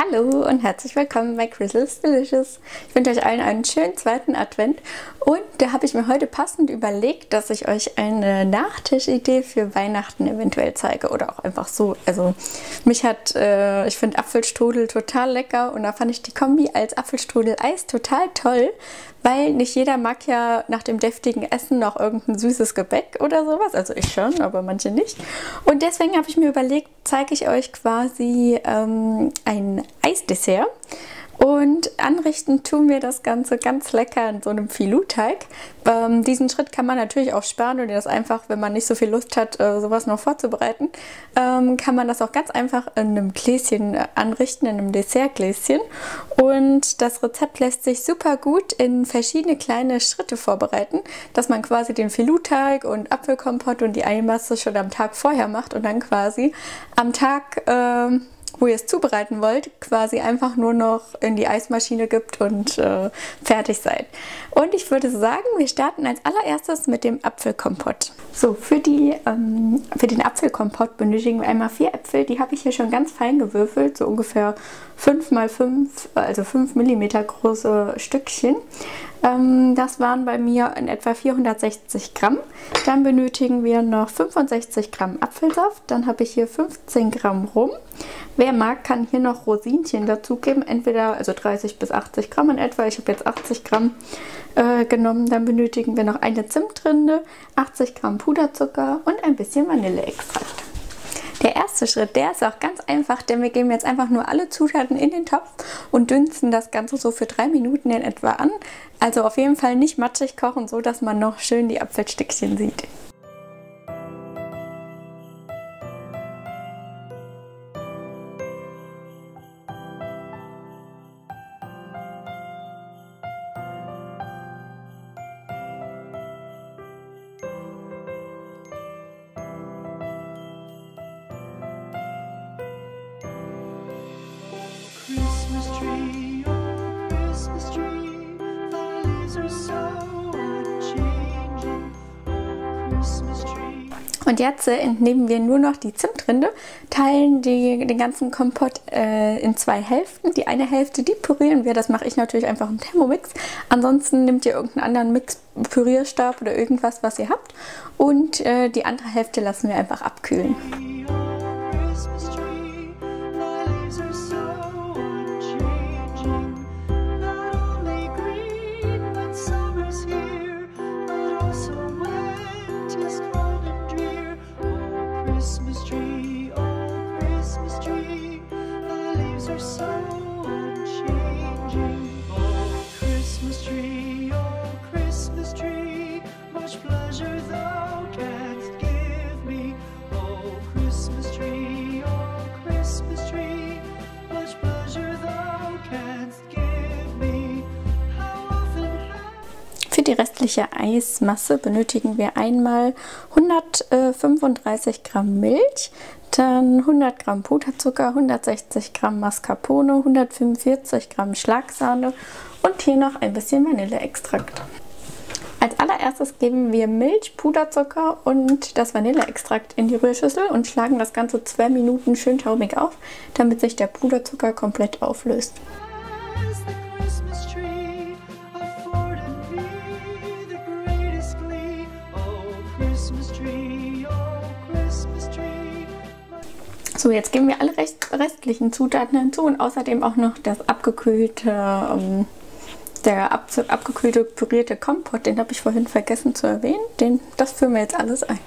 Hallo und herzlich willkommen bei Crystal's Delicious. Ich wünsche euch allen einen schönen zweiten Advent und da habe ich mir heute passend überlegt, dass ich euch eine Nachtischidee für Weihnachten eventuell zeige oder auch einfach so. Also ich finde Apfelstrudel total lecker und da fand ich die Kombi als Apfelstrudel-Eis total toll, weil nicht jeder mag ja nach dem deftigen Essen noch irgendein süßes Gebäck oder sowas. Also ich schon, aber manche nicht. Und deswegen habe ich mir überlegt, zeige ich euch quasi ein Eisdessert. Und anrichten tun wir das Ganze ganz lecker in so einem Filou-Teig. Diesen Schritt kann man natürlich auch sparen und das einfach, wenn man nicht so viel Lust hat, sowas noch vorzubereiten, kann man das auch ganz einfach in einem Gläschen anrichten, in einem Dessertgläschen. Und das Rezept lässt sich super gut in verschiedene kleine Schritte vorbereiten, dass man quasi den Filou-Teig und Apfelkompott und die Eimasse schon am Tag vorher macht und dann quasi am Tag wo ihr es zubereiten wollt, quasi einfach nur noch in die Eismaschine gibt und fertig seid. Und ich würde sagen, wir starten als allererstes mit dem Apfelkompott. So, für den Apfelkompott benötigen wir einmal 4 Äpfel. Die habe ich hier schon ganz fein gewürfelt, so ungefähr 5 x 5, also 5 mm große Stückchen. Das waren bei mir in etwa 460 Gramm. Dann benötigen wir noch 65 Gramm Apfelsaft. Dann habe ich hier 15 Gramm Rum. Wer mag, kann hier noch Rosinchen dazugeben, entweder also 30 bis 80 Gramm in etwa. Ich habe jetzt 80 Gramm genommen. Dann benötigen wir noch eine Zimtrinde, 80 Gramm Puderzucker und ein bisschen Vanilleextrakt. Der erste Schritt, der ist auch ganz einfach, denn wir geben jetzt einfach nur alle Zutaten in den Topf und dünsten das Ganze so für 3 Minuten in etwa an. Also auf jeden Fall nicht matschig kochen, so dass man noch schön die Apfelstückchen sieht. Christmas tree, oh Christmas tree, thy leaves are so unchanging, oh Christmas tree. Und jetzt entnehmen wir nur noch die Zimtrinde, teilen den ganzen Kompott in 2 Hälften. Die eine Hälfte, die pürieren wir, das mache ich natürlich einfach im Thermomix. Ansonsten nehmt ihr irgendeinen anderen Pürierstab oder irgendwas, was ihr habt. Und die andere Hälfte lassen wir einfach abkühlen. Christmas tree, oh Christmas tree, thy leaves are so unchanging. Oh Christmas tree, much pleasure thou canst give me. Oh Christmas tree, much pleasure thou canst give me. How often Für die restliche Eismasse benötigen wir einmal 135 Gramm Milch, dann 100 Gramm Puderzucker, 160 Gramm Mascarpone, 145 Gramm Schlagsahne und hier noch ein bisschen Vanilleextrakt. Als allererstes geben wir Milch, Puderzucker und das Vanilleextrakt in die Rührschüssel und schlagen das Ganze 2 Minuten schön taumig auf, damit sich der Puderzucker komplett auflöst. So, jetzt geben wir alle restlichen Zutaten hinzu und außerdem auch noch das abgekühlte pürierte Kompott, den habe ich vorhin vergessen zu erwähnen. Das führen wir jetzt alles ein.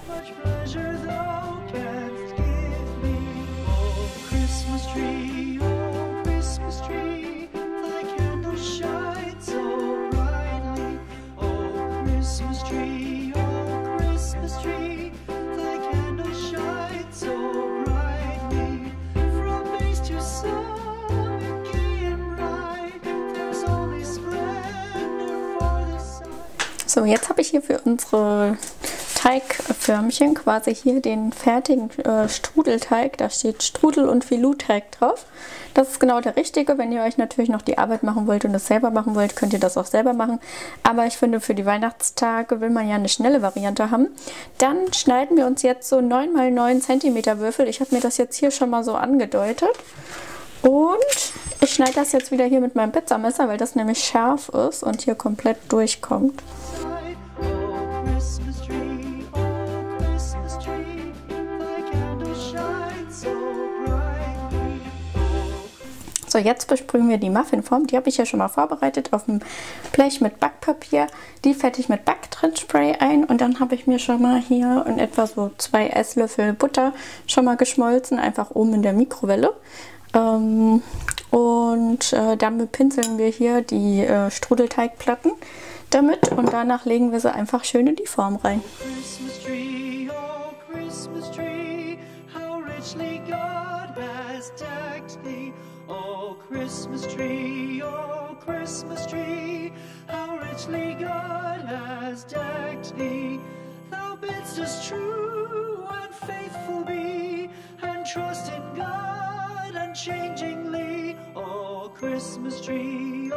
So, jetzt habe ich hier für unsere Teigförmchen quasi hier den fertigen Strudelteig. Da steht Strudel- und Filou-Teig drauf. Das ist genau der richtige. Wenn ihr euch natürlich noch die Arbeit machen wollt und das selber machen wollt, könnt ihr das auch selber machen. Aber ich finde, für die Weihnachtstage will man ja eine schnelle Variante haben. Dann schneiden wir uns jetzt so 9 x 9 cm Würfel. Ich habe mir das jetzt hier schon mal so angedeutet. Und Ich schneide das jetzt wieder hier mit meinem Pizzamesser, weil das nämlich scharf ist und hier komplett durchkommt. Oh, Christmas tree, oh, Christmas tree, thy candle shines so brightly. So, jetzt besprühen wir die Muffinform. Die habe ich ja schon mal vorbereitet auf dem Blech mit Backpapier. Die fette ich mit Backtrittspray ein und dann habe ich mir schon mal hier in etwa so 2 Esslöffel Butter schon mal geschmolzen, einfach oben in der Mikrowelle. Dann bepinseln wir hier die Strudelteigplatten damit und danach legen wir sie einfach schön in die Form rein. Christmas tree, oh, Christmas tree, how richly God has decked thee. Oh, Christmas tree, how richly God has decked thee. Thou bidst us true and faithful be, and trust in God unchangingly. Oh, Christmas tree,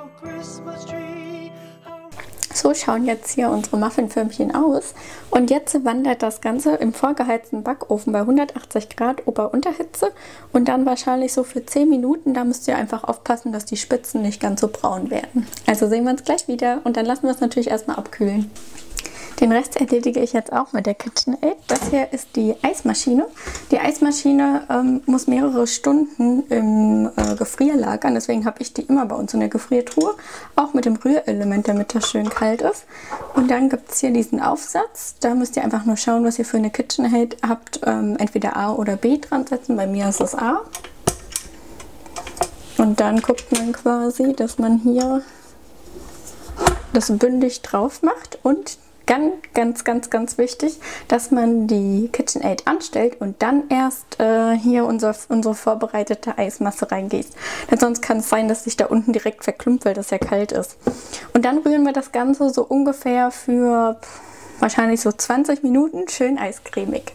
how... So schauen jetzt hier unsere Muffinförmchen aus. Und jetzt wandert das Ganze im vorgeheizten Backofen bei 180 Grad Ober-Unterhitze und dann wahrscheinlich so für 10 Minuten. Da müsst ihr einfach aufpassen, dass die Spitzen nicht ganz so braun werden. Also sehen wir uns gleich wieder und dann lassen wir es natürlich erstmal abkühlen. Den Rest erledige ich jetzt auch mit der KitchenAid. Das hier ist die Eismaschine. Die Eismaschine muss mehrere Stunden im Gefrier lagern. Deswegen habe ich die immer bei uns in der Gefriertruhe. Auch mit dem Rührelement, damit das schön kalt ist. Und dann gibt es hier diesen Aufsatz. Da müsst ihr einfach nur schauen, was ihr für eine KitchenAid habt. Entweder A oder B dran setzen. Bei mir ist es A. Und dann guckt man quasi, dass man hier das bündig drauf macht und ganz wichtig, dass man die KitchenAid anstellt und dann erst hier unsere vorbereitete Eismasse reingießt. Denn sonst kann es sein, dass sich da unten direkt verklumpt, weil das ja kalt ist. Und dann rühren wir das Ganze so ungefähr für wahrscheinlich so 20 Minuten schön eiscremig.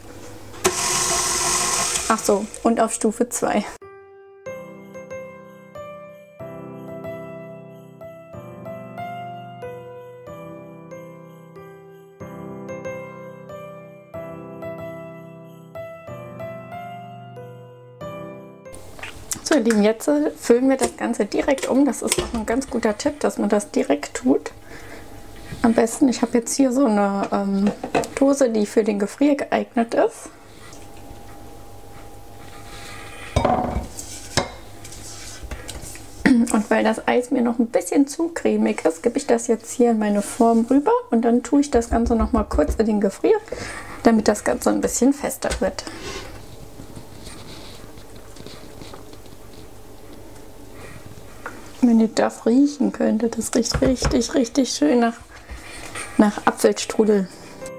Ach so, und auf Stufe 2. So ihr Lieben, jetzt füllen wir das Ganze direkt um. Das ist auch ein ganz guter Tipp, dass man das direkt tut. Am besten, ich habe jetzt hier so eine Dose, die für den Gefrier geeignet ist. Und weil das Eis mir noch ein bisschen zu cremig ist, gebe ich das jetzt hier in meine Form rüber und dann tue ich das Ganze noch mal kurz in den Gefrier, damit das Ganze ein bisschen fester wird. Wenn ihr das riechen könntet, das riecht richtig schön nach Apfelstrudel.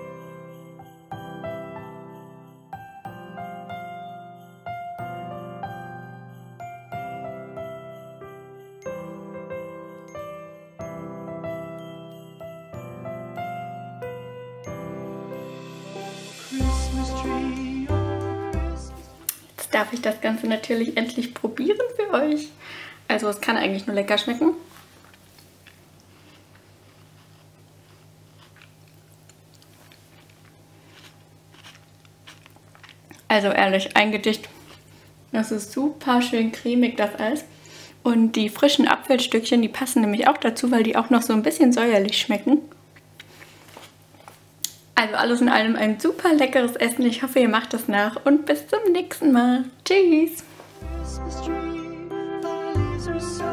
Jetzt darf ich das Ganze natürlich endlich probieren für euch. Also es kann eigentlich nur lecker schmecken. Also ehrlich, ein Gedicht. Das ist super schön cremig, das Eis. Und die frischen Apfelstückchen, die passen nämlich auch dazu, weil die auch noch so ein bisschen säuerlich schmecken. Also alles in allem ein super leckeres Essen. Ich hoffe, ihr macht es nach und bis zum nächsten Mal. Tschüss! Christmas tree, thy leaves are so